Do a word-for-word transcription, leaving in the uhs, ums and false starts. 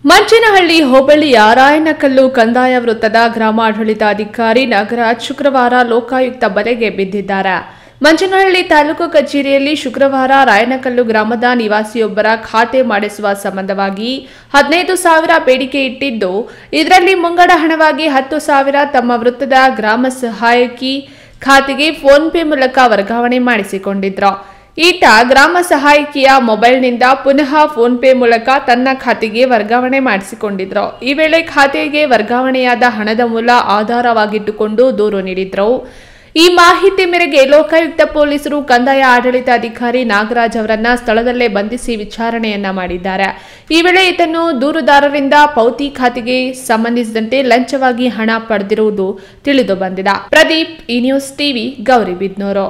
ಮಂಚೇನಹಳ್ಳಿ ಹೋಬಳಿಯ ರಾಯನಕಲ್ಲು ಕಂದಾಯ ವೃತ್ತದ ಗ್ರಾಮಾಡಳಿತಾಧಿಕಾರಿ ನಾಗರಾಜ್ ಶುಕ್ರವಾರ ಲೋಕಾಯುಕ್ತ ಬಲೆಗೆ ಬಿದ್ದಿದ್ದಾರೆ. ಮಂಚೇನಹಳ್ಳಿ ತಾಲೂಕು ಕಚೇರಿಯಲ್ಲಿ ಶುಕ್ರವಾರ ರಾಯನಕಲ್ಲು ಗ್ರಾಮದ ನಿವಾಸಿಯೊಬ್ಬರ ಖಾತೆ ಮಾಡಿಸುವ ಸಂಬಂಧವಾಗಿ ಹದಿನೈದು ಸಾವಿರ ಬೇಡಿಕೆ ಇಟ್ಟಿದ್ದು, ಇದರಲ್ಲಿ ಮುಂಗಡ ಹಣವಾಗಿ ಹತ್ತು ಸಾವಿರ ತಮ್ಮ ವೃತ್ತದ ಗ್ರಾಮ ಸಹಾಯಕಿ ಖಾತೆಗೆ ಫೋನ್ ಪೇ ಮೂಲಕ ವರ್ಗಾವಣೆ ಮಾಡಿಸಿಕೊಂಡಿದ್ರು. ಈತ ಗ್ರಾಮ ಸಹಾಯಕಿಯ ಮೊಬೈಲ್ನಿಂದ ಪುನಃ ಫೋನ್ ಪೇ ಮೂಲಕ ತನ್ನ ಖಾತೆಗೆ ವರ್ಗಾವಣೆ ಮಾಡಿಸಿಕೊಂಡಿದ್ರು. ಈ ವೇಳೆ ಖಾತೆಗೆ ವರ್ಗಾವಣೆಯಾದ ಹಣದ ಮೂಲ ಆಧಾರವಾಗಿಟ್ಟುಕೊಂಡು ದೂರು ನೀಡಿದ್ರು. ಈ ಮಾಹಿತಿ ಮೇರೆಗೆ ಲೋಕಾಯುಕ್ತ ಪೊಲೀಸರು ಕಂದಾಯ ಆಡಳಿತಾಧಿಕಾರಿ ನಾಗರಾಜ್ ಅವರನ್ನ ಸ್ಥಳದಲ್ಲೇ ಬಂಧಿಸಿ ವಿಚಾರಣೆಯನ್ನ ಮಾಡಿದ್ದಾರೆ. ಈ ವೇಳೆ ಈತನು ದೂರುದಾರರಿಂದ ಪೌತಿ ಖಾತೆಗೆ ಸಂಬಂಧಿಸಿದಂತೆ ಲಂಚವಾಗಿ ಹಣ ಪಡೆದಿರುವುದು ತಿಳಿದು ಬಂದಿದೆ. Pradeep, E news TV, Gauribidanur.